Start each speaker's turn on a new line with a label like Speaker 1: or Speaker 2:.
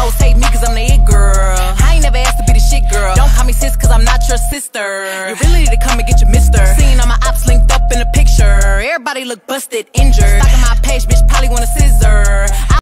Speaker 1: hoes hate me cause I'm the it girl. I ain't never asked to be the shit girl. Don't call me sis cause I'm not your sister. You really need to come and get your mister. Seeing all my ops linked up in a picture. Everybody look busted, injured. Stalking my page, bitch probably want a scissor.